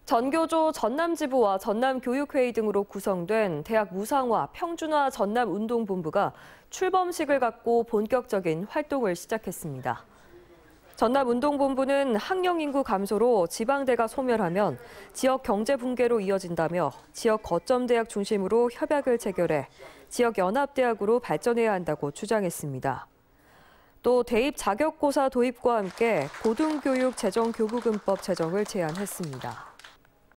전교조 전남지부와 전남교육회의 등으로 구성된 대학 무상화, 평준화 전남운동본부가 출범식을 갖고 본격적인 활동을 시작했습니다. 전남운동본부는 학령 인구 감소로 지방대가 소멸하면 지역 경제 붕괴로 이어진다며 지역 거점 대학 중심으로 협약을 체결해 지역 연합대학으로 발전해야 한다고 주장했습니다. 또 대입 자격고사 도입과 함께 고등교육 재정교부금법 제정을 제안했습니다.